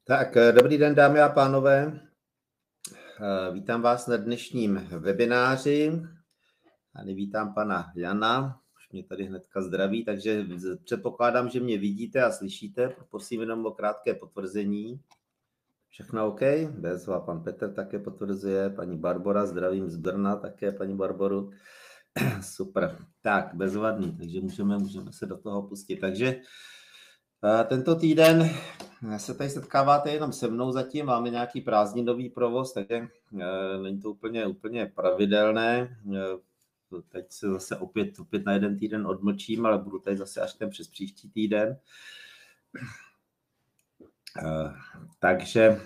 Tak, dobrý den, dámy a pánové. Vítám vás na dnešním webináři. A vítám pana Jana, už mě tady hnedka zdraví, takže předpokládám, že mě vidíte a slyšíte. Prosím jenom o krátké potvrzení. Všechno OK? Bezva, pan Petr také potvrzuje, paní Barbora, zdravím z Brna také, paní Barboru. Super, tak, bezvadný, takže můžeme se do toho pustit. Takže tento týden se tady setkáváte jenom se mnou zatím, máme nějaký prázdninový provoz, takže není to úplně pravidelné. Teď se zase opět na jeden týden odmlčím, ale budu tady zase až ten přes příští týden. Takže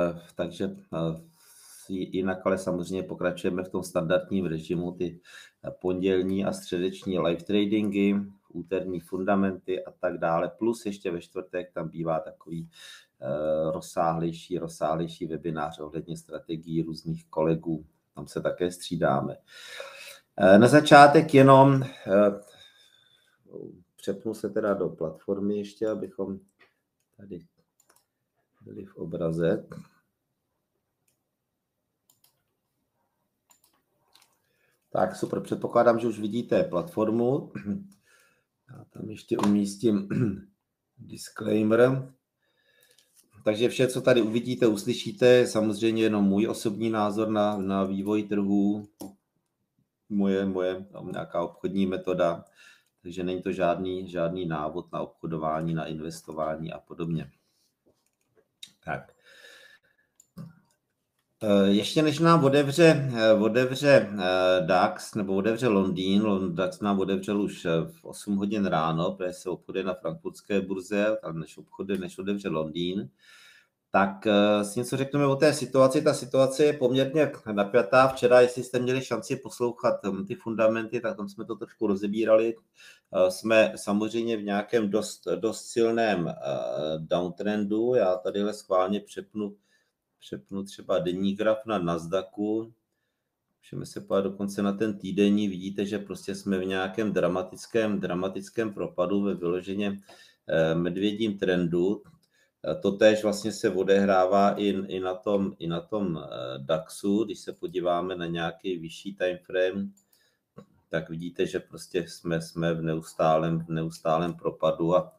jinak ale samozřejmě pokračujeme v tom standardním režimu, ty pondělní a středeční live tradingy, úterní fundamenty a tak dále, plus ještě ve čtvrtek tam bývá takový rozsáhlejší webinář ohledně strategií různých kolegů, tam se také střídáme. Na začátek jenom přepnu se teda do platformy ještě, abychom tady byli v obraze. Tak super, předpokládám, že už vidíte platformu. Já tam ještě umístím disclaimer. Takže vše, co tady uvidíte, uslyšíte, je samozřejmě jenom můj osobní názor na vývoj trhů, moje nějaká obchodní metoda, takže není to žádný návod na obchodování, na investování a podobně. Tak. Ještě než nám otevře DAX nebo otevře Londýn, DAX nám otevřel už v 8 hodin ráno, protože se obchoduje na frankfurtské burze, než otevře Londýn, tak si něco řekneme o té situaci. Ta situace je poměrně napjatá. Včera, jestli jste měli šanci poslouchat ty fundamenty, tak tam jsme to trošku rozebírali. Jsme samozřejmě v nějakém dost silném downtrendu. Já tadyhle schválně přepnu třeba denní graf na Nasdaqu. Můžeme se podívat dokonce na ten týdenní. Vidíte, že prostě jsme v nějakém dramatickém propadu ve vyloženě medvědím trendu. Totéž vlastně se odehrává i na tom DAXu. Když se podíváme na nějaký vyšší time frame, tak vidíte, že prostě jsme v neustálém propadu a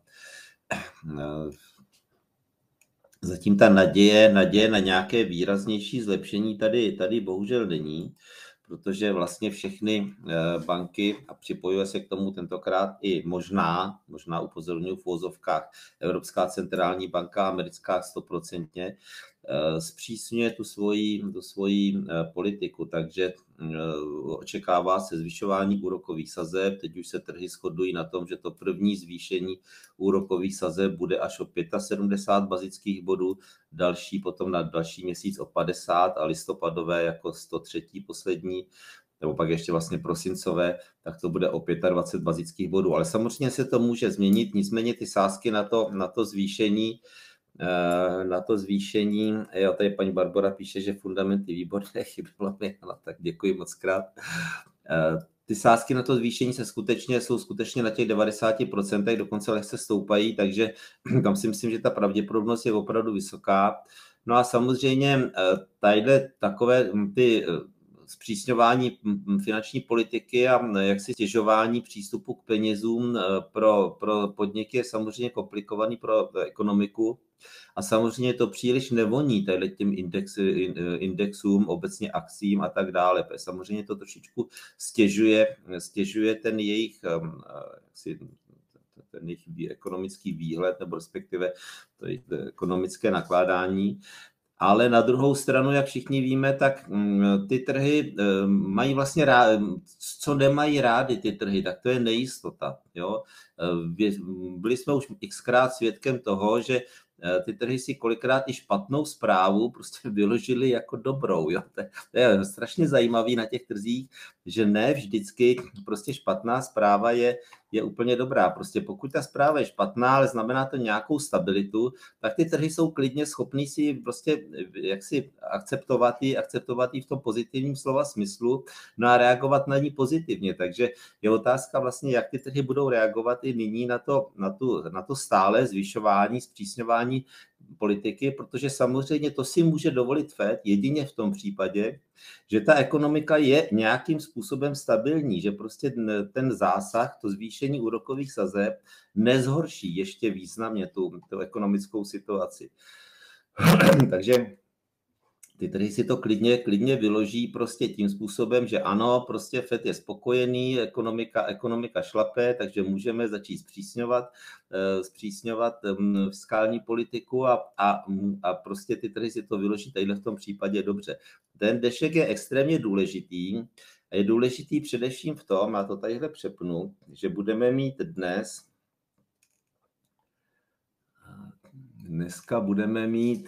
zatím ta naděje na nějaké výraznější zlepšení tady bohužel není, protože vlastně všechny banky, a připojuje se k tomu tentokrát i možná upozorňuji v uvozovkách, Evropská centrální banka, americká 100%, zpřísňuje tu svoji politiku, takže očekává se zvyšování úrokových sazeb. Teď už se trhy shodují na tom, že to první zvýšení úrokových sazeb bude až o 75 bazických bodů, další potom na další měsíc o 50 a listopadové jako 103. poslední, nebo pak ještě vlastně prosincové, tak to bude o 25 bazických bodů. Ale samozřejmě se to může změnit, nicméně ty sázky na to zvýšení, jo, tady paní Barbora píše, že fundamenty výborné, chybilo mi, tak děkuji moc krát. Ty sázky na to zvýšení jsou skutečně na těch 90%, dokonce lehce stoupají, takže tam si myslím, že ta pravděpodobnost je opravdu vysoká. No a samozřejmě tadyhle takové ty zpřísňování finanční politiky a jaksi stěžování přístupu k penězům pro podniky je samozřejmě komplikovaný pro ekonomiku a samozřejmě to příliš nevoní tady těm indexům, obecně akcím a tak dále. Samozřejmě to trošičku stěžuje ten jejich ekonomický výhled nebo respektive to ekonomické nakládání. Ale na druhou stranu, jak všichni víme, tak ty trhy mají vlastně co nemají rády ty trhy, tak to je nejistota. Jo? Byli jsme už xkrát svědkem toho, že ty trhy si kolikrát i špatnou zprávu prostě vyložili jako dobrou. Jo? To je strašně zajímavý na těch trzích, že ne vždycky prostě špatná zpráva je úplně dobrá. Prostě pokud ta zpráva je špatná, ale znamená to nějakou stabilitu, tak ty trhy jsou klidně schopný si prostě jaksi akceptovat ji v tom pozitivním slova smyslu, no a reagovat na ní pozitivně. Takže je otázka vlastně, jak ty trhy budou budou reagovat i nyní na to stále zvyšování, zpřísňování politiky, protože samozřejmě to si může dovolit Fed jedině v tom případě, že ta ekonomika je nějakým způsobem stabilní, že prostě ten zásah, to zvýšení úrokových sazeb nezhorší ještě významně tu ekonomickou situaci. Takže ty trhy si to klidně vyloží prostě tím způsobem, že ano, prostě Fed je spokojený, ekonomika šlape, takže můžeme začít zpřísňovat fiskální politiku a prostě ty trhy si to vyloží tadyhle v tom případě dobře. Ten dnešek je extrémně důležitý a je důležitý především v tom, a to tadyhle přepnu, že budeme mít dneska budeme mít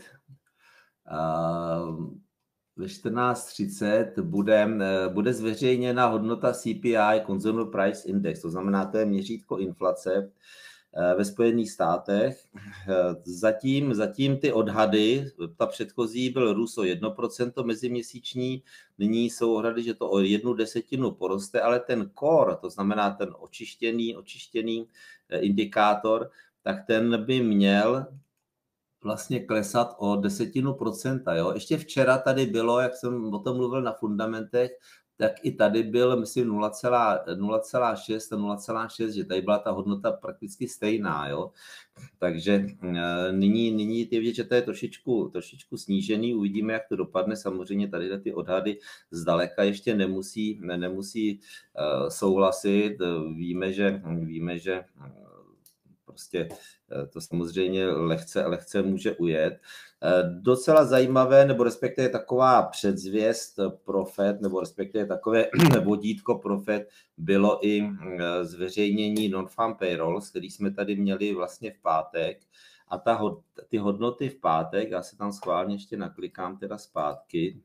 ve 14:30 bude zveřejněna hodnota CPI, Consumer Price Index, to znamená, to je měřítko inflace ve Spojených státech. Zatím ty odhady, ta předchozí byl růst o 1% meziměsíční, nyní jsou odhady, že to o 0,1 poroste, ale ten core, to znamená ten očištěný indikátor, tak ten by měl vlastně klesat o 0,1%. Jo? Ještě včera tady bylo, jak jsem o tom mluvil na fundamentech, tak i tady byl, myslím, 0,6 a 0,6, že tady byla ta hodnota prakticky stejná. Jo? Takže nyní je vidět, že to je trošičku snížený, uvidíme, jak to dopadne. Samozřejmě tady ty odhady zdaleka ještě nemusí souhlasit. Víme, že prostě to samozřejmě lehce může ujet. Docela zajímavé, nebo respektive taková předzvěst pro Fed, nebo respektive takové vodítko pro Fed bylo i zveřejnění non-farm payrolls, který jsme tady měli vlastně v pátek. A ty hodnoty v pátek, já se tam schválně ještě naklikám teda zpátky.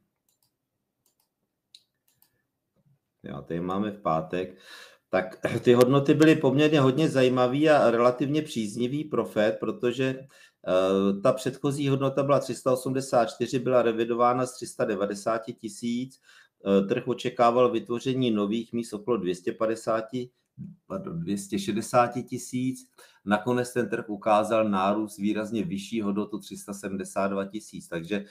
Jo, tady máme v pátek. Tak ty hodnoty byly poměrně hodně zajímavý a relativně příznivý pro Fed, protože ta předchozí hodnota byla 384, byla revidována z 390 tisíc. Trh očekával vytvoření nových míst okolo 260 tisíc. Nakonec ten trh ukázal nárůst výrazně vyšší hodnotu 372 tisíc. Takže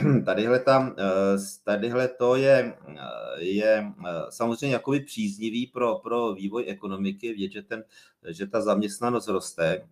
tadyhle to je samozřejmě jakoby příznivý pro vývoj ekonomiky, vidět, že ta zaměstnanost roste.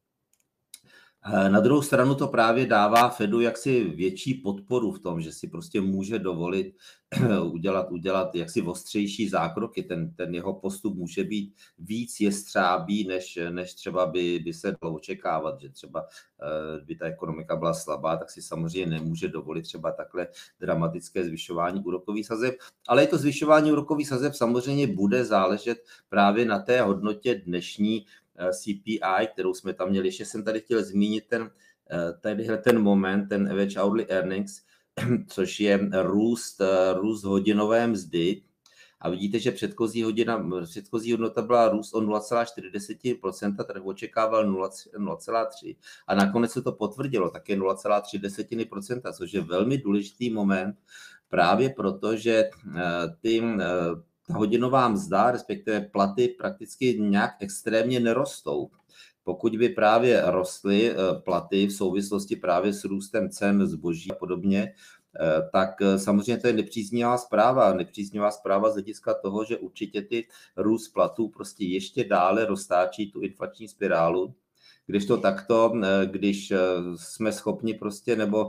Na druhou stranu to právě dává Fedu jaksi větší podporu v tom, že si prostě může dovolit udělat jaksi ostřejší zákroky. Ten jeho postup může být víc jestřábý, než třeba by se dalo očekávat, že třeba by ta ekonomika byla slabá, tak si samozřejmě nemůže dovolit třeba takhle dramatické zvyšování úrokových sazeb. Ale i to zvyšování úrokových sazeb samozřejmě bude záležet právě na té hodnotě dnešní CPI, kterou jsme tam měli. Ještě jsem tady chtěl zmínit ten moment, ten average hourly earnings, což je růst hodinové mzdy. A vidíte, že předchozí hodnota byla růst o 0,4%, trh očekával 0,3%. A nakonec se to potvrdilo, také 0,3%, což je velmi důležitý moment, právě proto, že ta hodinová mzda, respektive platy, prakticky nějak extrémně nerostou. Pokud by právě rostly platy v souvislosti právě s růstem cen zboží a podobně, tak samozřejmě to je nepříznivá zpráva z hlediska toho, že určitě ty růst platů prostě ještě dále roztáčí tu inflační spirálu. Když to takto, když jsme schopni prostě, nebo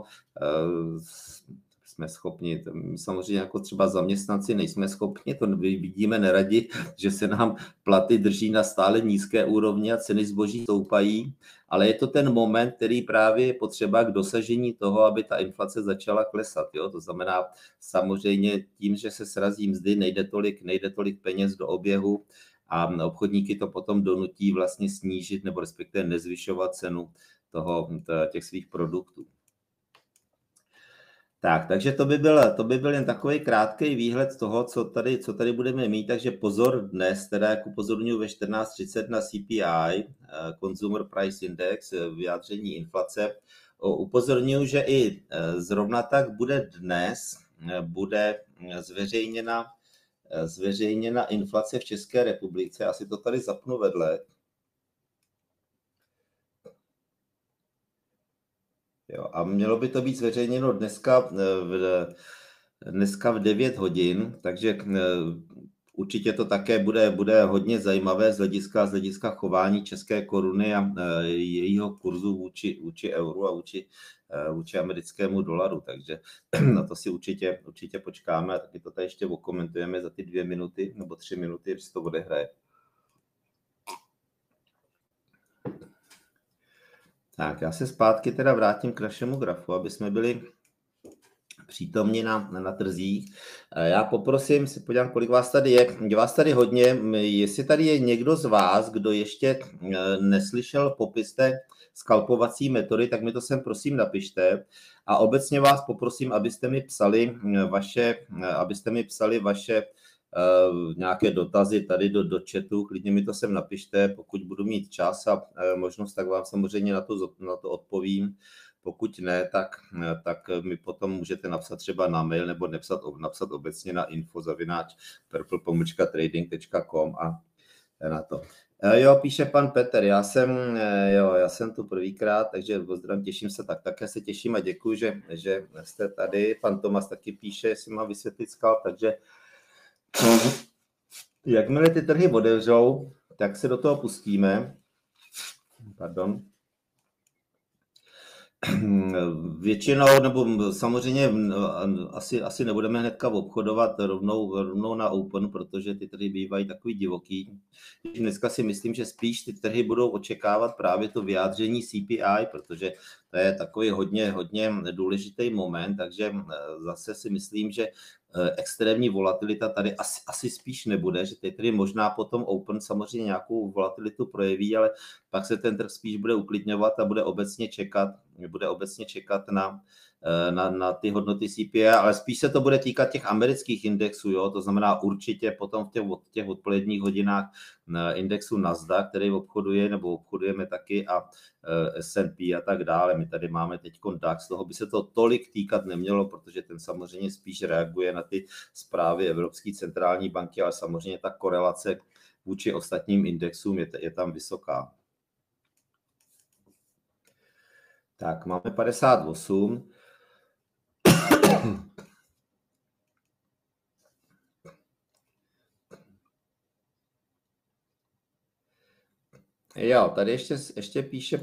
jsme schopni, samozřejmě jako třeba zaměstnanci nejsme schopni, to vidíme neradi, že se nám platy drží na stále nízké úrovni a ceny zboží stoupají, ale je to ten moment, který právě je potřeba k dosažení toho, aby ta inflace začala klesat. Jo? To znamená samozřejmě tím, že se srazí mzdy, nejde tolik peněz do oběhu a obchodníky to potom donutí vlastně snížit nebo respektive nezvyšovat cenu těch svých produktů. Takže to by byl jen takový krátký výhled toho, co tady budeme mít. Takže pozor dnes, teda jak upozorňuji ve 14:30 na CPI, Consumer Price Index, vyjádření inflace. Upozorňuji, že i zrovna tak bude dnes zveřejněna zveřejněna inflace v České republice. Asi to tady zapnu vedle. Jo, a mělo by to být zveřejněno dneska v 9 hodin, takže určitě to také bude hodně zajímavé z hlediska chování české koruny a jejího kurzu vůči euru a vůči americkému dolaru. Takže na to si určitě počkáme a taky to tady ještě okomentujeme za ty 2 minuty nebo 3 minuty, když to odehraje. Tak, já se zpátky teda vrátím k našemu grafu, aby jsme byli přítomni na trzích. Já poprosím, si podívám, kolik vás tady je. Je vás tady hodně. Jestli tady je někdo z vás, kdo ještě neslyšel popis té skalpovací metody, tak mi to sem prosím napište. A obecně vás poprosím, abyste mi psali vaše nějaké dotazy tady do chatu, klidně mi to sem napište, pokud budu mít čas a možnost, tak vám samozřejmě na to odpovím. Pokud ne, tak mi potom můžete napsat třeba na mail nebo napsat obecně na info@purple-trading.com a na to. Jo, píše pan Petr, já jsem tu prvýkrát, takže pozdravím, těším se, také se těším a děkuji, že jste tady. Pan Tomas taky píše, jestli má vysvětlit skalp, takže jakmile ty trhy otevřou, tak se do toho pustíme. Pardon. Většinou, nebo samozřejmě asi nebudeme hnedka obchodovat rovnou na open, protože ty trhy bývají takový divoký. Dneska si myslím, že spíš ty trhy budou očekávat právě to vyjádření CPI, protože to je takový hodně důležitý moment, takže zase si myslím, že extrémní volatilita tady asi spíš nebude, že tady možná potom open samozřejmě nějakou volatilitu projeví, ale pak se ten trh spíš bude uklidňovat a bude obecně čekat na ty hodnoty CPI, ale spíš se to bude týkat těch amerických indexů, jo? To znamená určitě potom v těch odpoledních hodinách indexu Nasdaq, který obchodujeme taky a S&P a tak dále. My tady máme teď DAX, toho by se to tolik týkat nemělo, protože ten samozřejmě spíš reaguje na ty zprávy Evropské centrální banky, ale samozřejmě ta korelace vůči ostatním indexům je tam vysoká. Tak, máme 58. Jo, tady ještě píše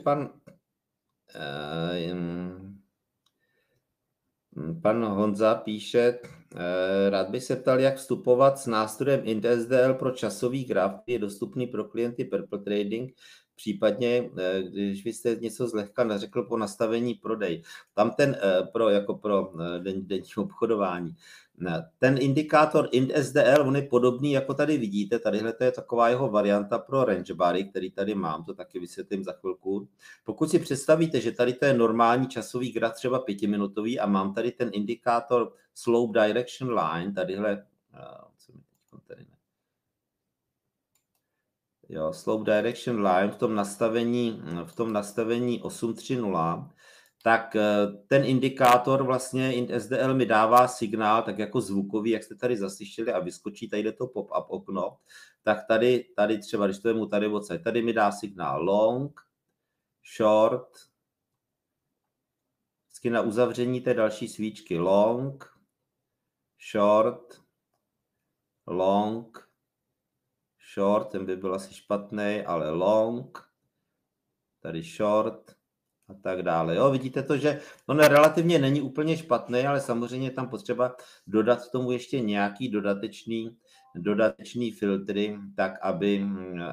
pan Honza píše, rád bych se ptal, jak vstupovat s nástrojem IntSDL pro časový graf, je dostupný pro klienty Purple Trading, případně, když vy jste něco zlehka neřekl po nastavení prodej. Tam ten pro denní obchodování. Ten indikátor IntSDL, on je podobný, jako tady vidíte, tadyhle to je taková jeho varianta pro range bary, který tady mám, to taky vysvětlím za chvilku. Pokud si představíte, že tady to je normální časový graf, třeba 5minutový a mám tady ten indikátor Slope Direction Line, tadyhle, co mi teď tady ne. Jo, Slope Direction Line v tom nastavení 830, tak ten indikátor vlastně IntSDL mi dává signál, tak jako zvukový, jak jste tady zaslyšeli a vyskočí tady to pop-up okno, tak tady třeba, když to je mu tady odsaď, tady mi dá signál long, short, vždycky na uzavření té další svíčky long, short, long, short, ten by byl asi špatný, ale long, tady short a tak dále. Jo, vidíte to, že on relativně není úplně špatný, ale samozřejmě je tam potřeba dodat k tomu ještě nějaký dodatečný filtry, tak aby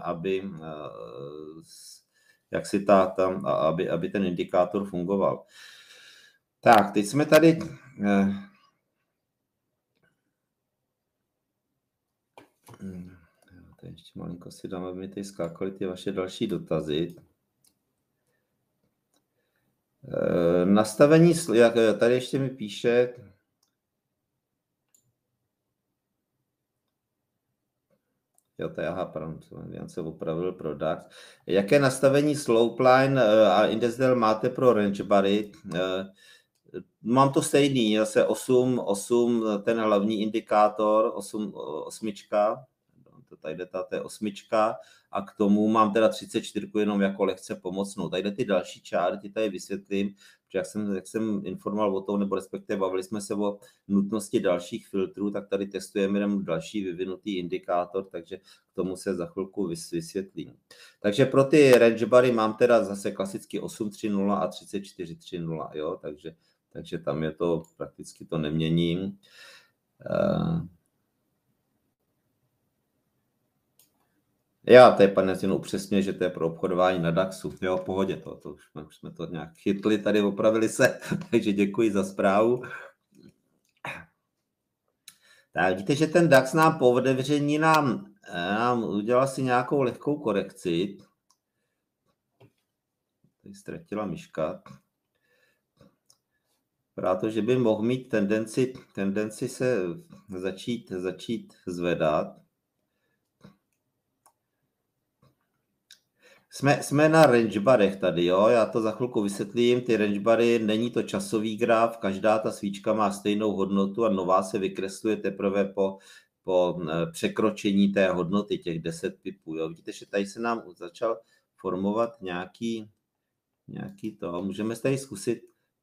jak si aby ten indikátor fungoval. Tak, teď jsme tady ještě malinko si dám, aby mi tady skákaly ty vaše další dotazy. Nastavení, jak tady ještě mi píše, jo, to já se opravil pro DAX. Jaké nastavení slope line a IntSDL máte pro range bary? Mám to stejný, zase 8, ten hlavní indikátor, 8, tady to je 8 a k tomu mám teda 34 jenom jako lehce pomocnou. Tady ty další čárty tady vysvětlím, protože jak jsem informoval o tom, nebo respektive bavili jsme se o nutnosti dalších filtrů, tak tady testujeme jenom další vyvinutý indikátor, takže k tomu se za chvilku vysvětlím. Takže pro ty range bary mám teda zase klasicky 8.3.0 a 34.3.0, jo, takže tam je to, prakticky to neměním. Já tady pan Jezino upřesňuje, že to je pro obchodování na DAXu. Jo, v pohodě, to už jsme to nějak chytli, tady opravili se, takže děkuji za zprávu. Tak vidíte, že ten DAX nám po otevření nám udělal si nějakou lehkou korekci. Tady ztratila myška. Protože by mohl mít tendenci se začít zvedat. Jsme na range barech tady, jo, já to za chvilku vysvětlím, ty range bary, není to časový graf, každá ta svíčka má stejnou hodnotu a nová se vykresluje teprve po překročení té hodnoty, těch 10 pipů, jo, vidíte, že tady se nám začal formovat nějaký to, můžeme tady zkusit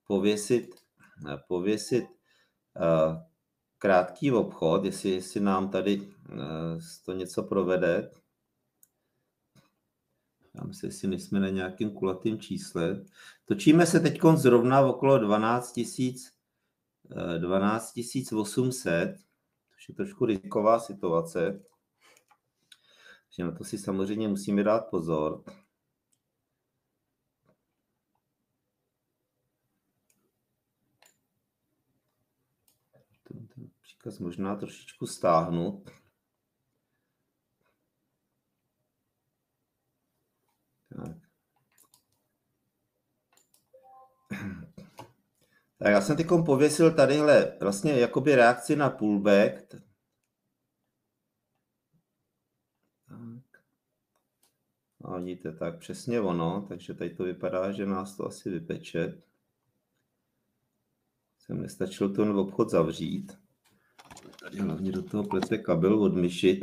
pověsit krátký obchod, jestli nám tady to něco provede. Já myslím, jestli nejsme na nějakým kulatým čísle. Točíme se teď zrovna okolo 12 800, což je trošku riziková situace. Takže na to si samozřejmě musíme dát pozor. Ten příkaz možná trošičku stáhnout. Tak já jsem teď pověsil tadyhle vlastně jakoby reakci na pullback. A vidíte, tak přesně ono, takže tady to vypadá, že nás to asi vypeče. Jsem nestačil ten obchod zavřít. Tady hlavně do toho plete kabel od myši.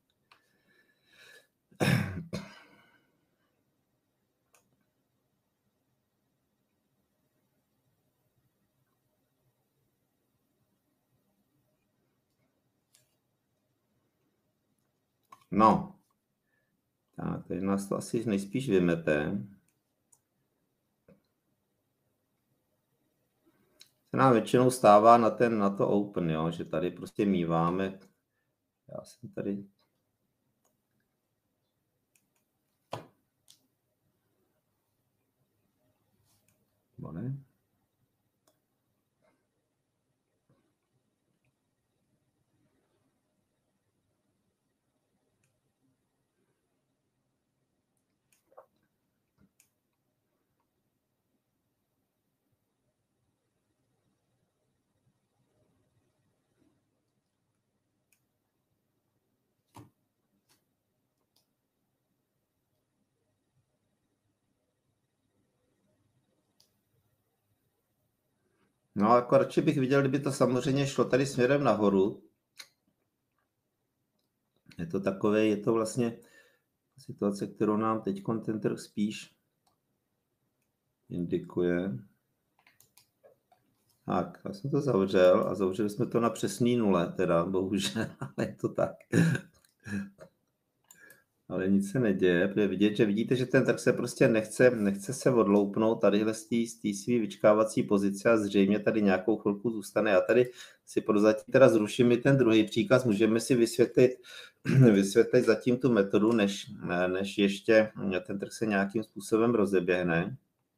No, tak tady nás to asi nejspíš vymete. Se nám většinou stává na to open, jo, že tady prostě míváme. Já jsem tady... Ne? No, jako radši bych viděl, kdyby to samozřejmě šlo tady směrem nahoru. Je to vlastně situace, kterou nám teď ten trh spíš indikuje. Tak, já jsem to zavřel a zavřeli jsme to na přesný nule, teda bohužel, ale je to tak. Ale nic se neděje, protože vidíte, že ten trh se prostě nechce se odloupnout tadyhle z té svý vyčkávací pozice a zřejmě tady nějakou chvilku zůstane. Já tady si prozatím teda zruším i ten druhý příkaz, můžeme si vysvětlit zatím tu metodu, než ještě ten trh se nějakým způsobem rozeběhne.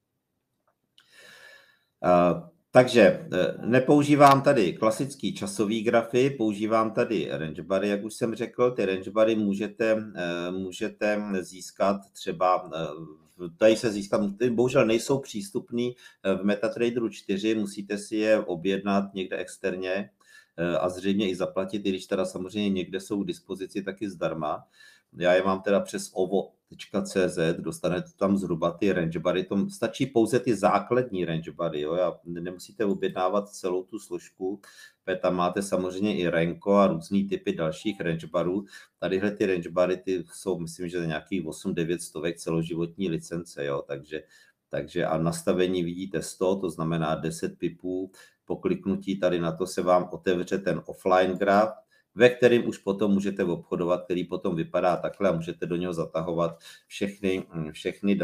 Takže nepoužívám tady klasický časový grafy, používám tady range bary, jak už jsem řekl. Ty range bary můžete získat třeba, tady se získat, bohužel nejsou přístupný v MetaTraderu 4, musíte si je objednat někde externě a zřejmě i zaplatit, i když teda samozřejmě někde jsou k dispozici taky zdarma. já je mám teda přes ovo.cz, dostanete tam zhruba ty range bary, to stačí pouze ty základní range bary, jo? Nemusíte objednávat celou tu složku, tam máte samozřejmě i Renko a různý typy dalších range barů. Tadyhle ty range bary, ty jsou, myslím, že nějakých 8-9 stovek celoživotní licence, jo? Takže a nastavení vidíte 100, to znamená 10 pipů. Po kliknutí tady na to se vám otevře ten offline graf, ve kterým už potom můžete obchodovat, který potom vypadá takhle a můžete do něho zatahovat všechny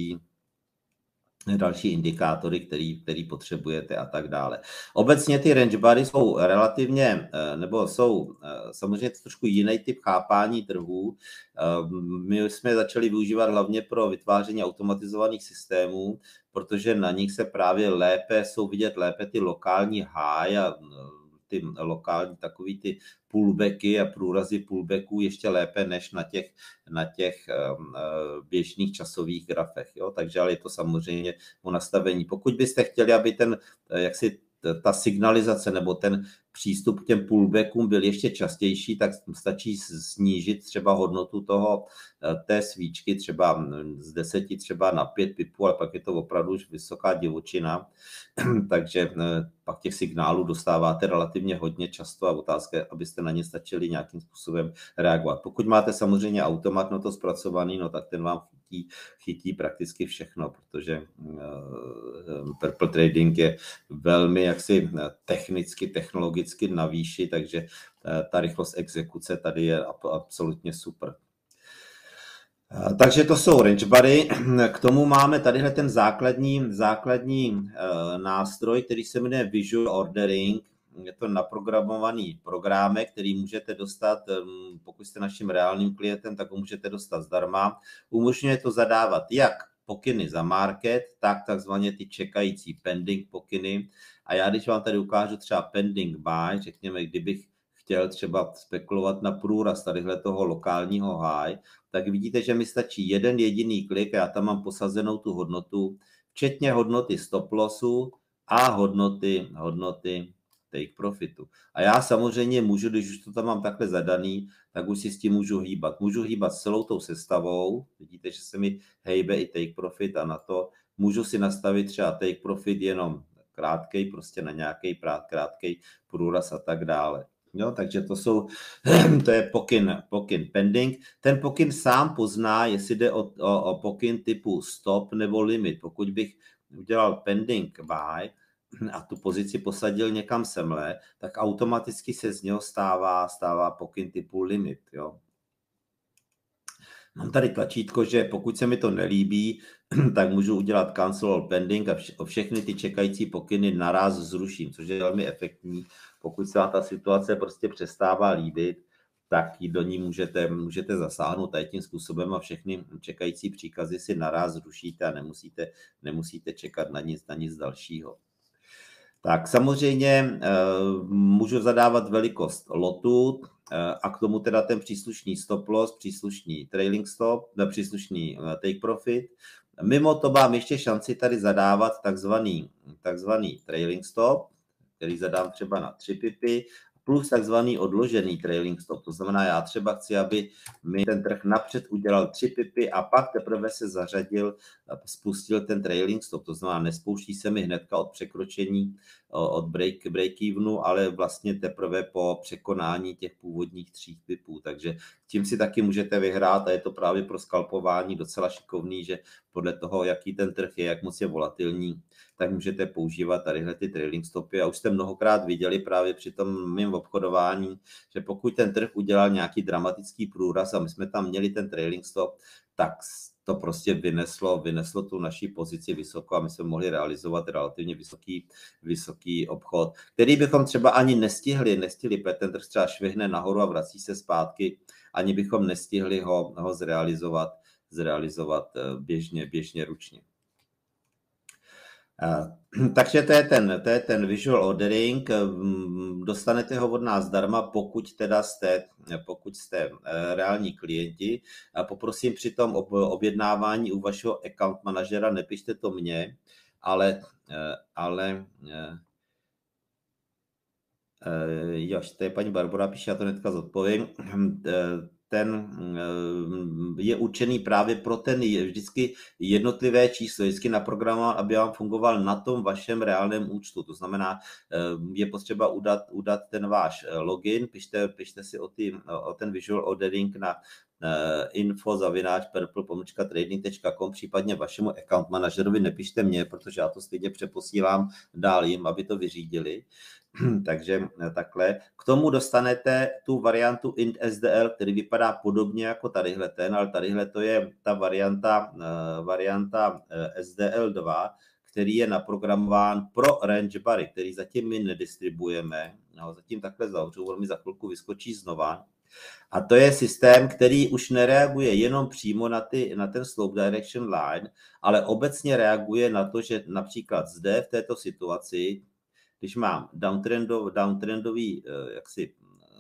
další indikátory, který potřebujete a tak dále. Obecně ty range bary jsou relativně, nebo jsou samozřejmě trošku jiný typ chápání trhů. My jsme začali využívat hlavně pro vytváření automatizovaných systémů, protože na nich se právě jsou vidět lépe ty lokální high a ty lokální takový ty pullbacky a průrazy pullbacků ještě lépe než na těch běžných časových grafech. Jo? Takže ale je to samozřejmě o nastavení. Pokud byste chtěli, aby ta signalizace nebo ten přístup k těm pullbackům byl ještě častější, tak stačí snížit třeba hodnotu té svíčky třeba z 10 třeba na 5 pipů, ale pak je to opravdu už vysoká divočina, takže pak těch signálů dostáváte relativně hodně často a otázka je, abyste na ně stačili nějakým způsobem reagovat. Pokud máte samozřejmě automat na to zpracovaný, no tak ten vám chytí prakticky všechno, protože Purple Trading je velmi jaksi technologicky na výši, takže ta rychlost exekuce tady je absolutně super. Takže to jsou range bary. K tomu máme tadyhle ten základní nástroj, který se jmenuje Visual Ordering. Je to naprogramovaný program, který můžete dostat, pokud jste naším reálným klientem, tak ho můžete dostat zdarma. Umožňuje to zadávat jak pokyny za market, tak takzvaně ty čekající pending pokyny. A já, když vám tady ukážu třeba pending buy, řekněme, kdybych chtěl třeba spekulovat na průraz tadyhle toho lokálního high, tak vidíte, že mi stačí jeden jediný klik a já tam mám posazenou tu hodnotu, včetně hodnoty stop lossu a hodnoty take profitu. A já samozřejmě můžu, když už to tam mám takhle zadaný, tak už si s tím můžu hýbat. Můžu hýbat celou tou sestavou, vidíte, že se mi hejbe i take profit a na to můžu si nastavit třeba take profit jenom krátkej, prostě na nějaký krátkej průraz a tak dále. Jo, takže to je pokyn pending. Ten pokyn sám pozná, jestli jde o pokyn typu stop nebo limit. Pokud bych udělal pending buy a tu pozici posadil někam semhle, tak automaticky se z něho stává pokyn typu limit. Jo. Mám tady tlačítko, že pokud se mi to nelíbí, tak můžu udělat cancel all pending a všechny ty čekající pokyny naraz zruším, což je velmi efektní. Pokud se vám ta situace prostě přestává líbit, tak do ní můžete zasáhnout tady tím způsobem a všechny čekající příkazy si naraz zrušíte a nemusíte čekat na nic dalšího. Tak samozřejmě můžu zadávat velikost lotu a k tomu teda ten příslušný stop loss, příslušný trailing stop, příslušný take profit. Mimo to mám ještě šanci tady zadávat takzvaný trailing stop, který zadám třeba na 3 pipy, plus takzvaný odložený trailing stop. To znamená, já třeba chci, aby mi ten trh napřed udělal 3 pipy a pak teprve se spustil ten trailing stop. To znamená, nespouští se mi hnedka od překročení, od break-evenu, ale vlastně teprve po překonání těch původních 3 pipů. Takže tím si taky můžete vyhrát a je to právě pro skalpování docela šikovný, že podle toho, jaký ten trh je, jak moc je volatilní, tak můžete používat tadyhle ty trailing stopy. A už jste mnohokrát viděli právě při tom mým obchodování, že pokud ten trh udělal nějaký dramatický průraz a my jsme tam měli ten trailing stop, tak to prostě vyneslo tu naší pozici vysoko a my jsme mohli realizovat relativně vysoký obchod, který bychom třeba ani nestihli, protože ten trh třeba švihne nahoru a vrací se zpátky, ani bychom nestihli ho zrealizovat běžně ručně. Takže to je ten visual ordering, dostanete ho od nás zdarma, pokud jste reální klienti. Poprosím při tom objednávání u vašeho account manažera, nepište to mně, ale jo, to je paní Barbora, píše, já to hnedka zodpovím. ten je určený právě pro ten vždycky jednotlivé číslo, vždycky naprogramoval, aby vám fungoval na tom vašem reálném účtu. To znamená, je potřeba udat ten váš login, pište si o ten visual ordering na info@purple-trading.com, případně vašemu account manažerovi, nepište mě, protože já to stejně přeposílám dál jim, aby to vyřídili. Takže takhle. K tomu dostanete tu variantu int SDL, který vypadá podobně jako tadyhle ten, ale tadyhle to je ta varianta SDL2, který je naprogramován pro range bary, který zatím my nedistribuujeme. No, zatím takhle zavřu, on mi za chvilku vyskočí znova. A to je systém, který už nereaguje jenom přímo na ten slope direction line, ale obecně reaguje na to, že například zde v této situaci, když mám downtrendový jaksi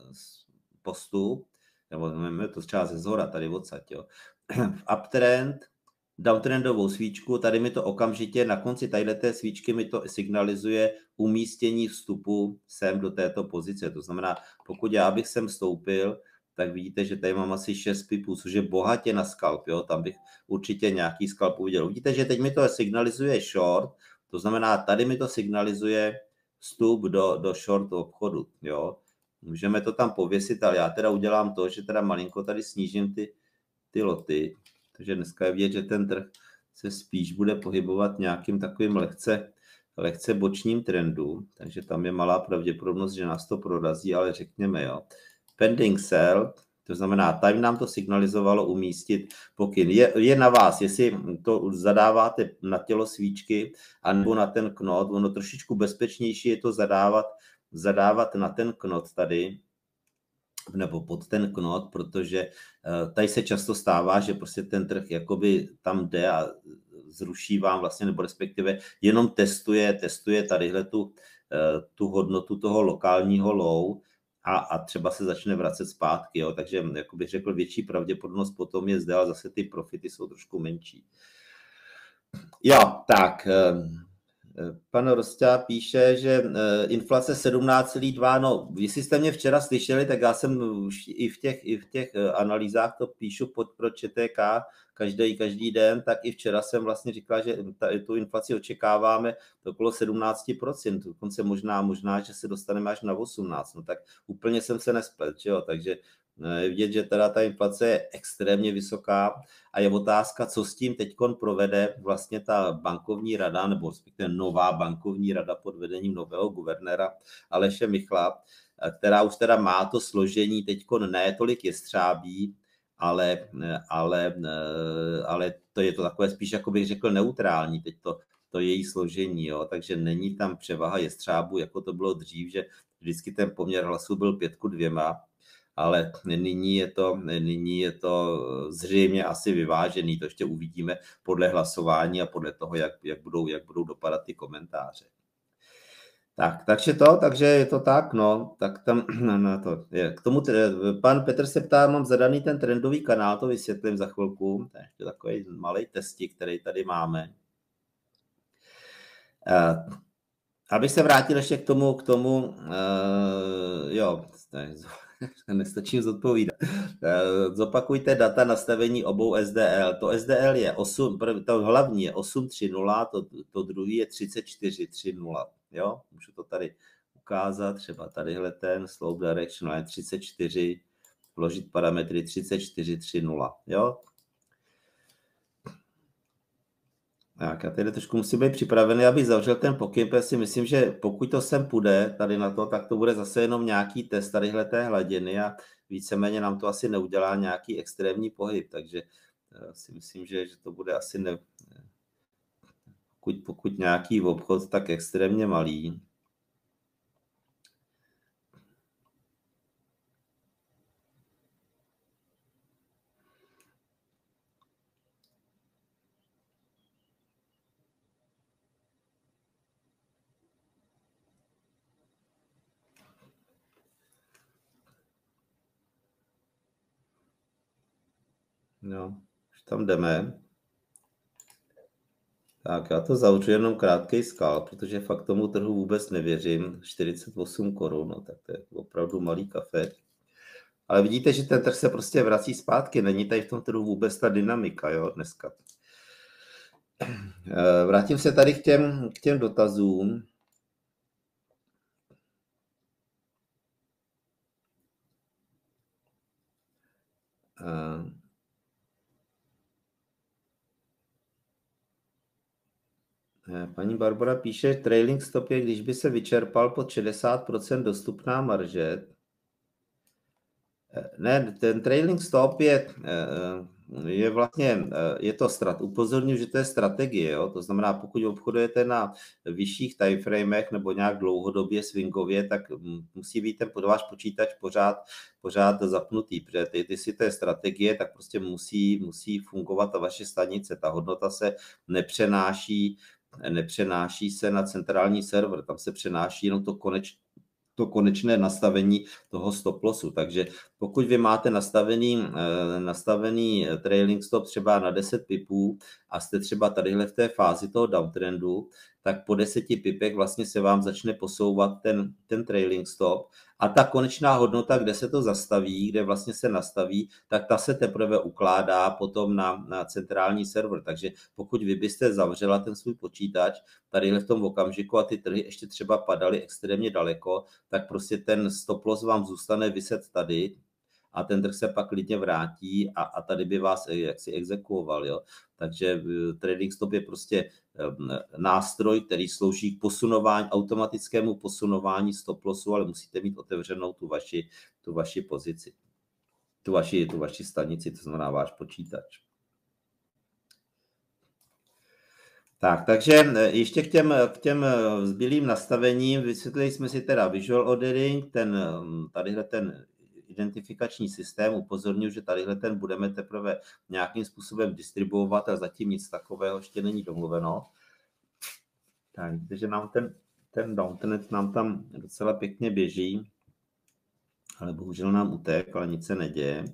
postup, nebo to třeba ze zhora, tady odsad, jo, v uptrend, downtrendovou svíčku, tady mi to okamžitě na konci tadyhle svíčky mi to signalizuje umístění vstupu sem do této pozice. To znamená, pokud já bych sem vstoupil, tak vidíte, že tady mám asi 6 pipů, což je bohatě na scalp, jo? Tam bych určitě nějaký scalp uviděl. Vidíte, že teď mi to signalizuje short, to znamená, tady mi to signalizuje vstup do short obchodu, jo? Můžeme to tam pověsit, ale já teda udělám to, že teda malinko tady snížím ty loty, takže dneska je vidět, že ten trh se spíš bude pohybovat nějakým takovým lehce bočním trendu, takže tam je malá pravděpodobnost, že nás to prorazí, ale řekněme, jo. Pending sell, to znamená, time nám to signalizovalo umístit pokyn. Je na vás, jestli to zadáváte na tělo svíčky, anebo na ten knot, ono trošičku bezpečnější je to zadávat na ten knot tady, nebo pod ten knot, protože tady se často stává, že prostě ten trh jakoby tam jde a zruší vám vlastně, nebo respektive jenom testuje tadyhle tu hodnotu toho lokálního low a třeba se začne vracet zpátky, jo. Takže jako bych řekl, větší pravděpodobnost potom je zde, ale zase ty profity jsou trošku menší. Jo, tak, pan Rosťa píše, že inflace 17,2, no, jestli jste mě včera slyšeli, tak já jsem už i v těch analýzách to píšu pro ČTK každý den, tak i včera jsem vlastně říkal, že tu inflaci očekáváme okolo 17%, dokonce možná, že se dostaneme až na 18%, no tak úplně jsem se nesplet, jo, takže je vidět, že teda ta inflace je extrémně vysoká a je otázka, co s tím teďkon provede vlastně ta bankovní rada, nebo respektive nová bankovní rada pod vedením nového guvernéra Aleše Michla, která už teda má to složení teďkon ne tolik jestřábí, ale to je to takové spíš, jako bych řekl, neutrální, teď to její složení, jo, takže není tam převaha jestřábů, jako to bylo dřív, že vždycky ten poměr hlasů byl 5:2, ale nyní je to zřejmě asi vyvážený, to ještě uvidíme podle hlasování a podle toho, jak budou dopadat ty komentáře. Takže je to tak, no, tak tam na to je. K tomu pan Petr se ptá, mám zadaný ten trendový kanál, to vysvětlím za chvilku, to je ještě takový malý testík, který tady máme. Abych se vrátil ještě k tomu jo, nestačím zodpovídat. Zopakujte data nastavení obou SDL. To SDL je 8, to hlavní je 8.3.0, to druhý je 34.3.0. Jo, můžu to tady ukázat, třeba tadyhle ten slope direction line 34, vložit parametry 34.3.0. Jo. Tak, já tady trošku musím být připravený, abych zavřel ten pokyn, protože si myslím, že pokud to sem půjde tady na to, tak to bude zase jenom nějaký test tadyhle té hladiny a víceméně nám to asi neudělá nějaký extrémní pohyb, takže si myslím, že to bude asi pokud nějaký obchod, tak extrémně malý. No, už tam jdeme. Tak já to zavřu jenom krátký scalp, protože fakt tomu trhu vůbec nevěřím. 48 korun, no tak to je opravdu malý kafe. Ale vidíte, že ten trh se prostě vrací zpátky, není tady v tom trhu vůbec ta dynamika, jo, dneska. Vrátím se tady k těm dotazům. Paní Barbara píše, trailing stop je, když by se vyčerpal pod 60% dostupná marže. Ne, ten trailing stop je vlastně, je to upozorňuji, že to je strategie, jo? To znamená, pokud obchodujete na vyšších timeframech nebo nějak dlouhodobě swingově, tak musí být ten váš počítač pořád zapnutý, protože jestli to je strategie, tak prostě musí fungovat ta vaše stanice, ta hodnota se nepřenáší se na centrální server, tam se přenáší jenom to konečné nastavení toho stop lossu. Takže pokud vy máte nastavený trailing stop třeba na 10 pipů a jste třeba tadyhle v té fázi toho downtrendu, tak po 10 pipech vlastně se vám začne posouvat ten trailing stop a ta konečná hodnota, kde se to zastaví, kde vlastně se nastaví, tak ta se teprve ukládá potom na centrální server. Takže pokud vy byste zavřela ten svůj počítač tadyhle v tom okamžiku a ty trhy ještě třeba padaly extrémně daleko, tak prostě ten stop loss vám zůstane viset tady a ten trh se pak klidně vrátí a tady by vás jaksi exekuoval. Jo? Takže trading stop je prostě nástroj, který slouží k automatickému posunování stop lossu, ale musíte mít otevřenou tu vaši pozici, tu vaši stanici, to znamená váš počítač. Tak, takže ještě k těm zbylým nastavením vysvětlili jsme si teda visual ordering, tadyhle ten identifikační systém, upozorňuji, že tadyhle ten budeme teprve nějakým způsobem distribuovat a zatím nic takového ještě není domluveno. Tak, takže nám ten downtrend nám tam docela pěkně běží, ale bohužel nám utek, ale nic se neděje.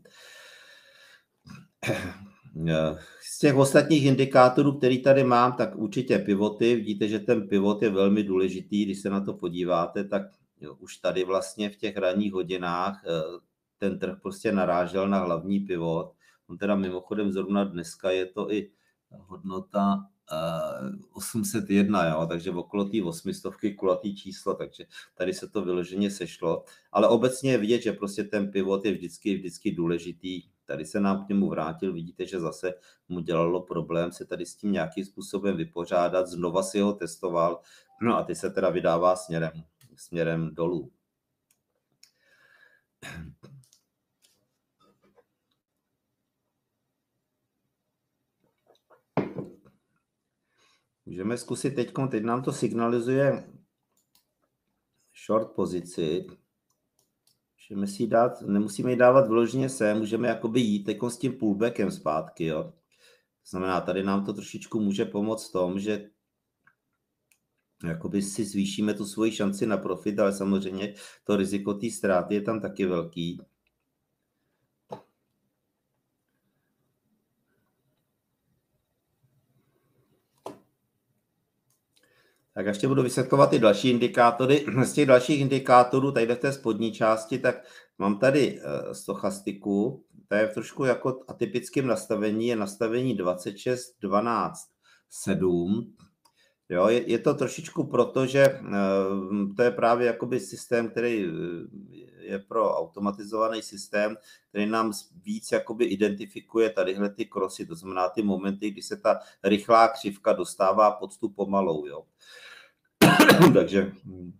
Z těch ostatních indikátorů, který tady mám, tak určitě pivoty. Vidíte, že ten pivot je velmi důležitý, když se na to podíváte, tak už tady vlastně v těch ranních hodinách ten trh prostě narážel na hlavní pivot. On teda mimochodem zrovna dneska je to i hodnota 801, jo, takže okolo té 800 kulatý číslo, takže tady se to vyloženě sešlo. Ale obecně je vidět, že prostě ten pivot je vždycky důležitý. Tady se nám k němu vrátil, vidíte, že zase mu dělalo problém se tady s tím nějakým způsobem vypořádat, znova si ho testoval, no a teď se teda vydává směrem dolů. Můžeme zkusit teď nám to signalizuje short pozici. Můžeme si dát, nemusíme ji dávat vyloženě sem, můžeme jakoby jít teď s tím pullbackem zpátky, jo. To znamená, tady nám to trošičku může pomoct v tom, že jakoby si zvýšíme tu svoji šanci na profit, ale samozřejmě to riziko té ztráty je tam taky velký. Tak ještě budu vysvětlovat i další indikátory. Z těch dalších indikátorů, tady v té spodní části, tak mám tady stochastiku. To je trošku jako atypickým nastavení, je nastavení 26, 12, 7. Jo, je to trošičku proto, že to je právě jakoby systém, který je pro automatizovaný systém, který nám víc jakoby identifikuje tadyhle ty krosy, to znamená ty momenty, kdy se ta rychlá křivka dostává pod tu pomalou. Jo. Takže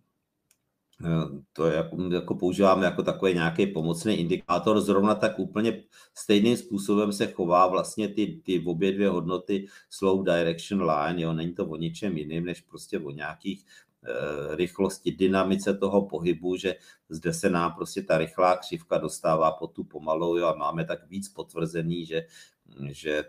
to jako používáme jako takový nějaký pomocný indikátor. Zrovna tak úplně stejným způsobem se chová vlastně ty obě dvě hodnoty slow direction line. Jo. Není to o ničem jiným, než prostě o nějakých rychlosti, dynamice toho pohybu, že zde se nám prostě ta rychlá křivka dostává pod tu pomalou, jo, a máme tak víc potvrzený, že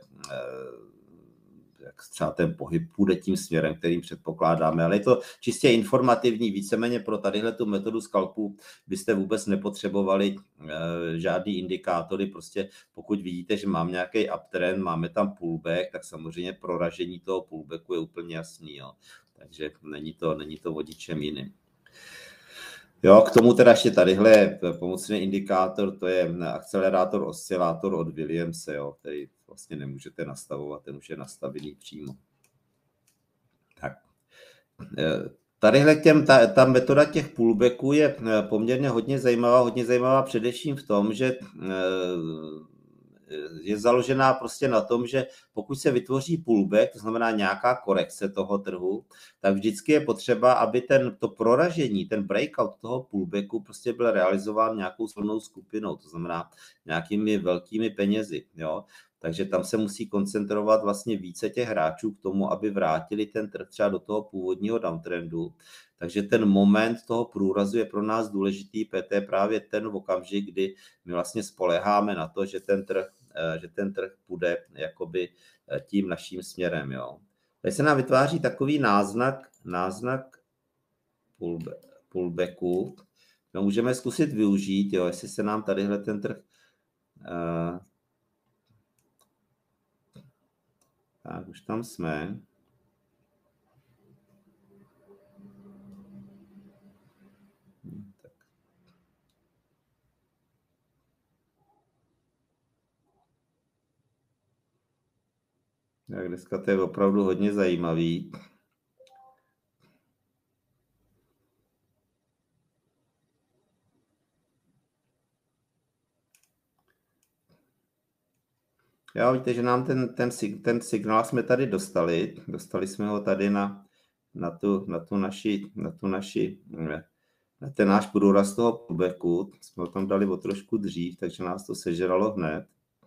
jak třeba ten pohyb půjde tím směrem, kterým předpokládáme, ale je to čistě informativní, víceméně pro tadyhle tu metodu skalpu byste vůbec nepotřebovali žádný indikátory, prostě pokud vidíte, že mám nějaký uptrend, máme tam pullback, tak samozřejmě proražení toho pullbacku je úplně jasný, jo. Takže není to o ničem jiným. Jo, k tomu teda ještě tadyhle pomocný indikátor, to je akcelerátor oscilátor od Williamse, jo, který vlastně nemůžete nastavovat, ten už je nastavený přímo. Tak. Tadyhle ta metoda těch pullbacků je poměrně hodně zajímavá především v tom, že je založená prostě na tom, že pokud se vytvoří pullback, to znamená nějaká korekce toho trhu, tak vždycky je potřeba, aby to proražení, ten breakout toho pullbacku prostě byl realizován nějakou silnou skupinou, to znamená nějakými velkými penězi, jo. Takže tam se musí koncentrovat vlastně více těch hráčů k tomu, aby vrátili ten trh třeba do toho původního downtrendu. Takže ten moment toho průrazu je pro nás důležitý, PT je právě ten okamžik, kdy my vlastně spoléháme na to, že ten trh půjde jakoby tím naším směrem. Jo. Tady se nám vytváří takový náznak pullbacku. No, můžeme zkusit využít, jo, jestli se nám tadyhle ten trh tak už tam jsme. Tak dneska to je opravdu hodně zajímavý. Jo, víte, že nám ten signál jsme tady dostali. Dostali jsme ho tady na ten náš průraz toho pullbacku. Jsme ho tam dali o trošku dřív, takže nás to sežralo hned.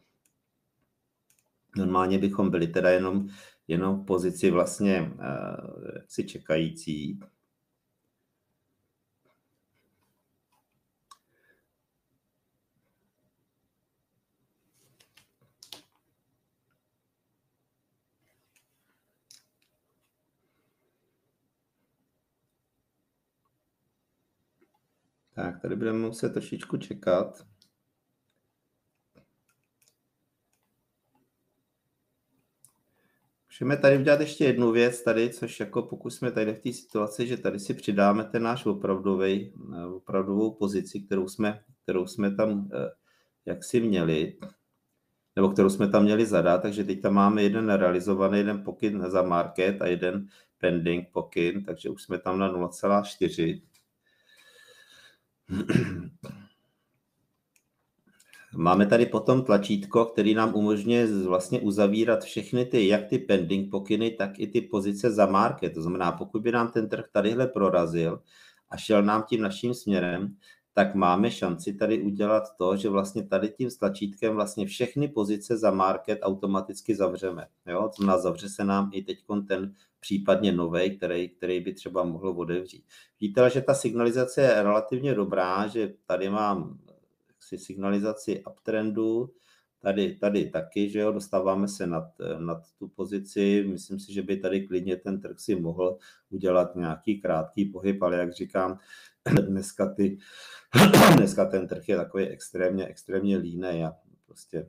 Normálně bychom byli teda jenom v pozici vlastně jaksi čekající. Tak, tady budeme muset trošičku čekat. Můžeme tady udělat ještě jednu věc tady, což jako pokud jsme tady v té situaci, že tady si přidáme ten náš opravdovou pozici, kterou jsme tam jaksi měli, nebo kterou jsme tam měli zadat, takže teď tam máme jeden pokyn za market a jeden pending pokyn, takže už jsme tam na 0,4. Máme tady potom tlačítko, který nám umožňuje vlastně uzavírat všechny jak ty pending pokyny, tak i ty pozice za market. To znamená, pokud by nám ten trh tadyhle prorazil a šel nám tím naším směrem, tak máme šanci tady udělat to, že vlastně tady tím tlačítkem vlastně všechny pozice za market automaticky zavřeme. Jo? To znamená, zavře se nám i teď ten případně novej, který by třeba mohl otevřít. Víte, že ta signalizace je relativně dobrá, že tady mám signalizaci uptrendu, tady taky, že jo, dostáváme se nad tu pozici, myslím si, že by tady klidně ten trh si mohl udělat nějaký krátký pohyb, ale jak říkám, dneska ten trh je takový extrémně línej a prostě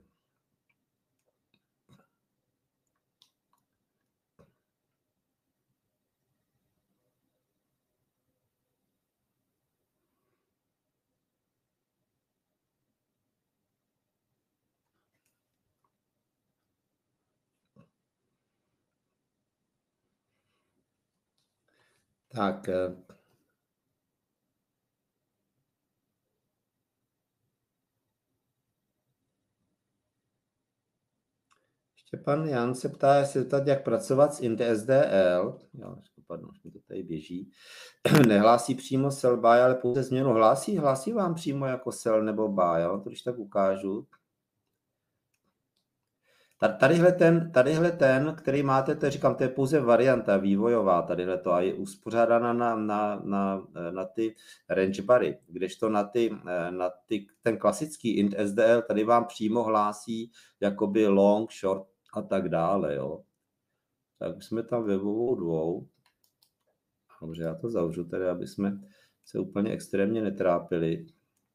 tak. Pan Jan se ptá, jak pracovat s INDSDL. Jo, pardon, už mi to tady běží. Nehlásí přímo sell buy, ale pouze změnu. Hlásí vám přímo jako sell nebo buy, jo? To když tak ukážu. Tadyhle ten, který máte, to říkám, to je pouze varianta vývojová, tadyhle to a je uspořádána na ty range bary, kdežto ten klasický int SDL tady vám přímo hlásí jakoby long, short a tak dále, jo. Tak jsme tam ve dvou. Dobře, já to zavřu tady, aby jsme se úplně extrémně netrápili.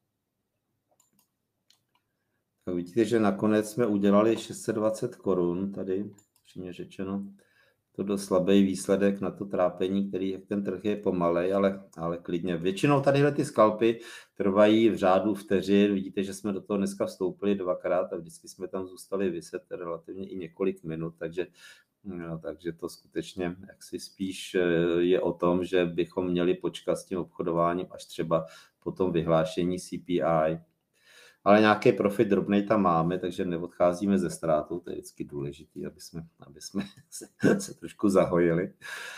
Tak vidíte, že nakonec jsme udělali 620 korun tady, přímě řečeno. to dost slabý výsledek na to trápení, který ten trh je pomalej, ale klidně. Většinou tadyhle ty skalpy trvají v řádu vteřin. Vidíte, že jsme do toho dneska vstoupili dvakrát a vždycky jsme tam zůstali vyset relativně i několik minut, takže to skutečně jaksi spíš je o tom, že bychom měli počkat s tím obchodováním až třeba po tom vyhlášení CPI. Ale nějaký profit drobnej tam máme, takže neodcházíme ze ztrátou, to je vždycky důležité, aby jsme se trošku zahojili.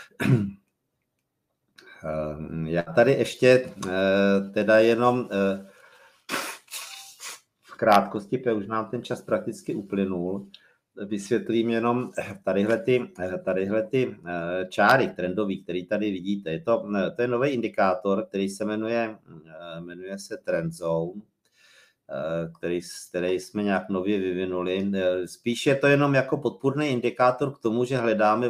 Já tady ještě teda jenom v krátkosti, protože už nám ten čas prakticky uplynul, vysvětlím jenom tadyhle ty čáry trendový, který tady vidíte. To je nový indikátor, který se jmenuje se Trend Zone, který jsme nějak nově vyvinuli. Spíš je to jenom jako podpůrný indikátor k tomu, že hledáme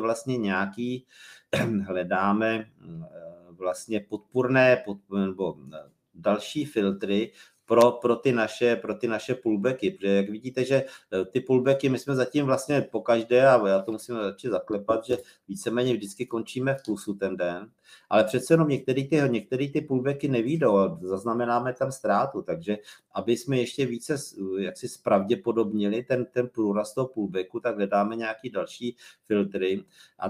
vlastně podpůrné nebo další filtry pro ty naše pullbacky, protože jak vidíte, že ty pullbacky my jsme zatím vlastně pokaždé, a já to musím začít zaklepat, že víceméně vždycky končíme v plusu ten den, ale přece jenom některé ty pullbacky nevyjdou a zaznamenáme tam ztrátu, takže aby jsme ještě více jaksi zpravděpodobnili ten průraz toho pullbacku, tak hledáme nějaký další filtry a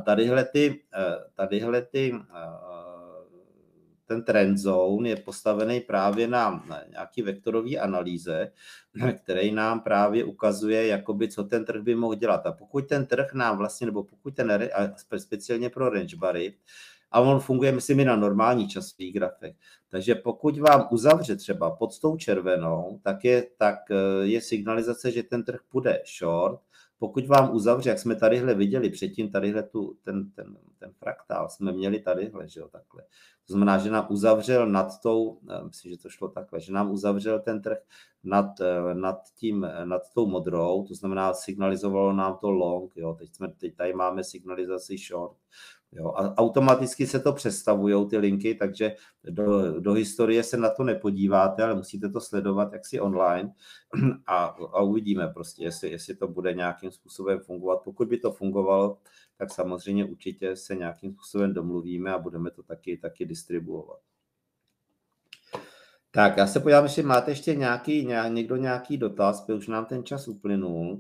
ten trend zone je postavený právě na nějaký vektorový analýze, který nám právě ukazuje, jakoby, co ten trh by mohl dělat. A pokud ten trh nám vlastně, nebo pokud speciálně pro range bary, a on funguje, myslím, i na normální časových grafech. Takže pokud vám uzavře třeba pod tou červenou, tak je signalizace, že ten trh půjde short. Pokud vám uzavře, jak jsme tadyhle viděli předtím, ten fraktál jsme měli tadyhle, že jo, takhle. To znamená, že nám uzavřel nad tou, myslím, že to šlo takhle, že nám uzavřel ten trh nad tou modrou, to znamená, signalizovalo nám to long, jo, teď tady máme signalizaci short, jo, a automaticky se to přestavují ty linky, takže do historie se na to nepodíváte, ale musíte to sledovat jaksi online a uvidíme prostě, jestli to bude nějakým způsobem fungovat. Pokud by to fungovalo, tak samozřejmě určitě se nějakým způsobem domluvíme a budeme to taky distribuovat. Tak, já se podívám, jestli máte ještě někdo nějaký dotaz, protože už nám ten čas uplynul.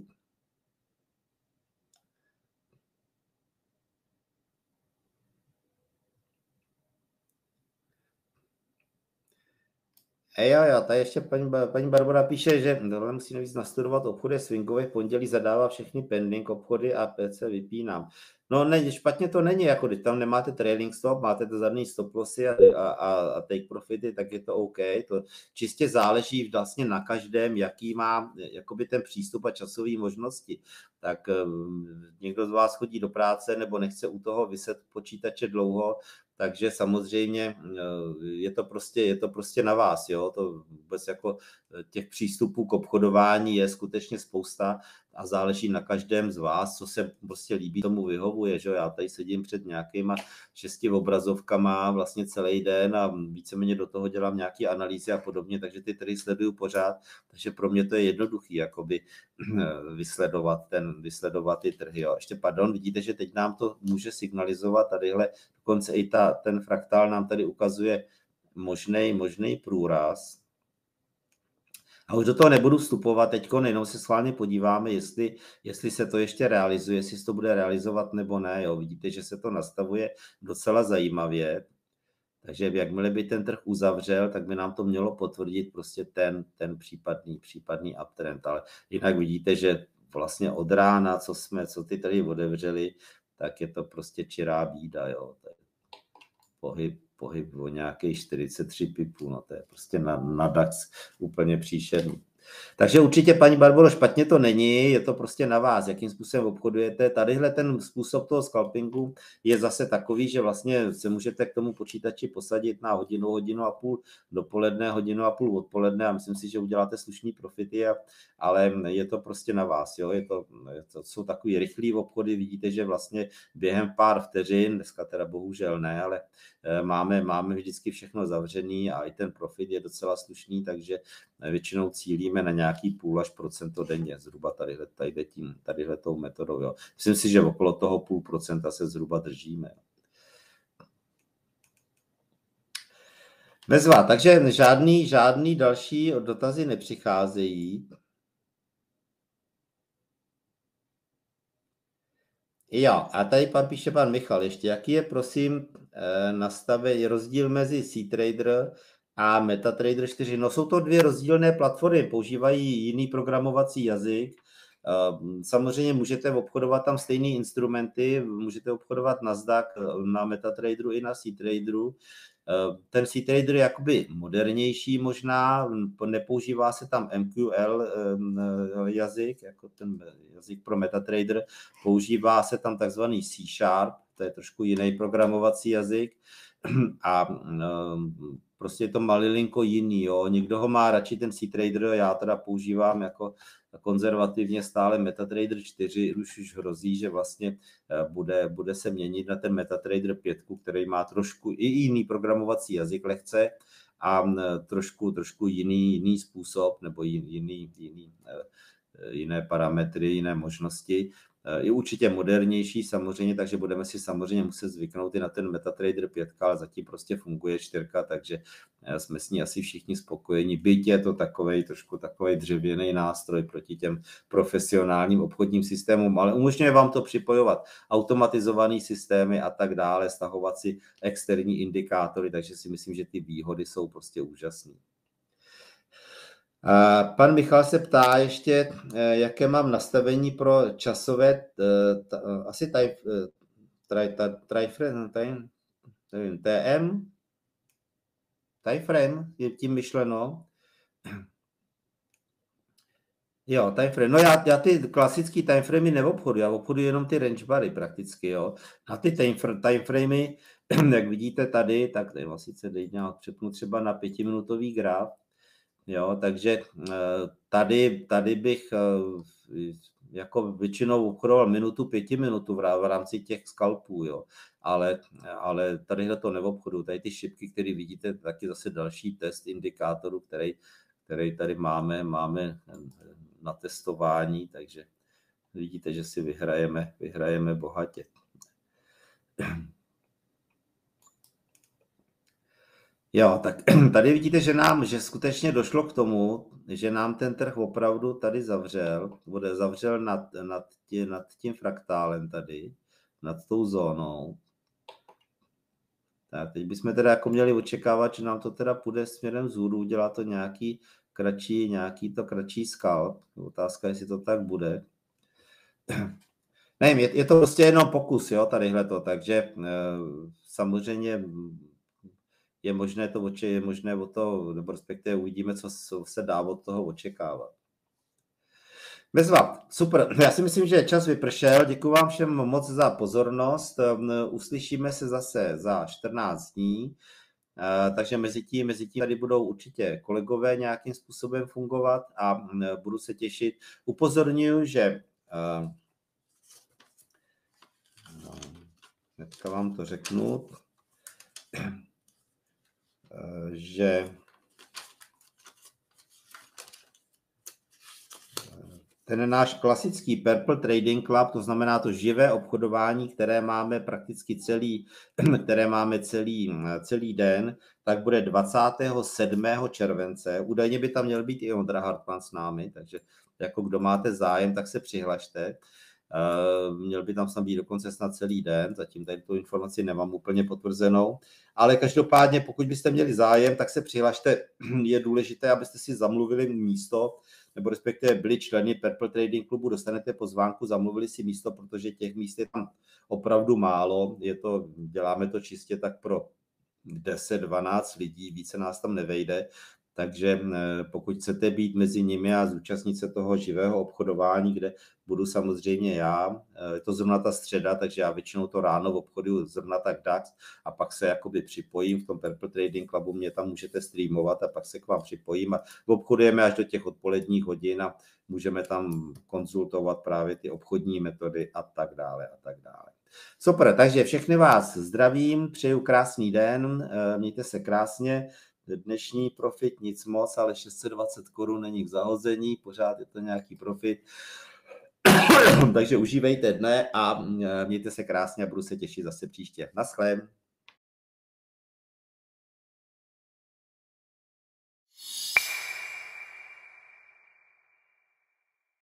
Jo, tady ještě paní Barbara píše, že musí navíc nastudovat obchody swingové, v pondělí zadává všechny pending obchody a PC vypínám. No ne, špatně to není, jako když tam nemáte trailing stop, máte to zadní stop lossy a take profity, tak je to OK. To čistě záleží vlastně na každém, jaký má jakoby ten přístup a časové možnosti. Tak někdo z vás chodí do práce nebo nechce u toho vyset počítače dlouho, takže samozřejmě je to prostě na vás, jo, to vůbec jako těch přístupů k obchodování je skutečně spousta a záleží na každém z vás, co se prostě líbí, tomu vyhovuje, že já tady sedím před nějakýma 6 obrazovkama vlastně celý den a víceméně do toho dělám nějaké analýzy a podobně, takže ty trhy sleduju pořád, takže pro mě to je jednoduchý, jakoby vysledovat ty trhy, jo. Ještě pardon, vidíte, že teď nám to může signalizovat tadyhle, dokonce i ten fraktál nám tady ukazuje možný průraz. A už do toho nebudu vstupovat teď, jenom se schválně podíváme, jestli se to ještě realizuje, jestli se to bude realizovat nebo ne. Jo. Vidíte, že se to nastavuje docela zajímavě. Takže jakmile by ten trh uzavřel, tak by nám to mělo potvrdit prostě ten případný uptrend. Ale jinak vidíte, že vlastně od rána, co ty trhy otevřeli, tak je to prostě čirá bída. Jo. Pohyb o nějakých 43 pipů, no to je prostě na DAX úplně příšerný. Takže určitě, paní Barboro, špatně to není, je to prostě na vás, jakým způsobem obchodujete. Tadyhle ten způsob toho scalpingu je zase takový, že vlastně se můžete k tomu počítači posadit na hodinu a půl dopoledne, hodinu a půl odpoledne a myslím si, že uděláte slušný profity, ale je to prostě na vás. Jo? To jsou takový rychlý obchody, vidíte, že vlastně během pár vteřin, dneska teda bohužel ne, ale máme vždycky všechno zavřený a i ten profit je docela slušný, takže většinou cílíme držíme na nějaký 0,5 až procento denně, zhruba tadyhletou metodou. Jo. Myslím si, že okolo toho 0,5% se zhruba držíme. Bezva, takže žádný další dotazy nepřicházejí. Jo, a tady píše pan Michal ještě, jaký je prosím nastavení rozdíl mezi CTrader a MetaTrader 4? No jsou to dvě rozdílné platformy, používají jiný programovací jazyk. Samozřejmě můžete obchodovat tam stejné instrumenty, můžete obchodovat Nasdaq na MetaTraderu i na CTraderu. Ten CTrader je jakoby modernější možná, nepoužívá se tam MQL jazyk, jako ten jazyk pro MetaTrader, používá se tam takzvaný C#, to je trošku jiný programovací jazyk a prostě je to malilinko jiný, jo. Někdo ho má radši ten CTrader, já teda používám jako konzervativně stále MetaTrader 4, už hrozí, že vlastně bude se měnit na ten MetaTrader 5, který má trošku i jiný programovací jazyk lehce a trošku jiný způsob nebo jiné parametry, jiné možnosti. Je určitě modernější samozřejmě, takže budeme si samozřejmě muset zvyknout i na ten MetaTrader 5, ale zatím prostě funguje 4, takže jsme s ní asi všichni spokojení. Byť je to trošku takový dřevěný nástroj proti těm profesionálním obchodním systémům, ale umožňuje vám to připojovat automatizované systémy a tak dále, stahovat si externí indikátory, takže si myslím, že ty výhody jsou prostě úžasné. Pan Michal se ptá ještě, jaké mám nastavení pro časové asi timeframe je tím myšleno. Jo, timeframe. No já ty klasický timeframey neobchoduji, já obchoduji jenom ty range bary prakticky, jo. A ty timeframey, jak vidíte tady, tak sice nějak přepnu třeba na 5minutový graf. Jo, takže tady bych jako většinou obchodoval minutu, 5 minut v rámci těch skalpů, jo. Ale tadyhle to neobchoduju. Tady ty šipky, které vidíte, taky zase další test indikátoru, který tady máme na testování, takže vidíte, že si vyhrajeme bohatě. Jo, tak tady vidíte, že skutečně došlo k tomu, že nám ten trh opravdu tady zavřel nad tím fraktálem tady, nad tou zónou. Tak teď bychom teda jako měli očekávat, že nám to teda půjde směrem vzhůru, udělá to nějaký kratší scalp. Otázka, jestli to tak bude. Nevím, je to prostě jenom pokus, jo, tadyhleto, takže samozřejmě je možné od toho, nebo respektive uvidíme, co se dá od toho očekávat. Bezva, super. Já si myslím, že čas vypršel. Děkuji vám všem moc za pozornost. Uslyšíme se zase za 14 dní. Takže mezi tím tady budou určitě kolegové nějakým způsobem fungovat a budu se těšit. Upozorňuji, že hnedka vám to řeknu, že ten náš klasický Purple Trading Club, to znamená to živé obchodování, které máme prakticky celý den, tak bude 27. července. Údajně by tam měl být i Ondra Hartmann s námi, takže jako kdo máte zájem, tak se přihlašte. Měl by tam snad být dokonce snad celý den, zatím tady tu informaci nemám úplně potvrzenou, ale každopádně pokud byste měli zájem, tak se přihlašte, je důležité, abyste si zamluvili místo, nebo respektive byli členy Purple Trading Clubu, dostanete pozvánku, zamluvili si místo, protože těch míst je tam opravdu málo, děláme to čistě tak pro 10-12 lidí, více nás tam nevejde. Takže pokud chcete být mezi nimi a zúčastnit se toho živého obchodování, kde budu samozřejmě já, je to zrovna ta středa, takže já většinou to ráno obchoduju zrovna tak DAX a pak se jakoby připojím v tom Purple Trading Clubu, mě tam můžete streamovat a pak se k vám připojím a obchodujeme až do těch odpoledních hodin a můžeme tam konzultovat právě ty obchodní metody a tak dále a tak dále. Super, takže všechny vás zdravím, přeju krásný den, mějte se krásně. dnešní profit nic moc, ale 620 korun není k zahození, pořád je to nějaký profit. Takže užívejte dne a mějte se krásně a budu se těšit zase příště. Naschle.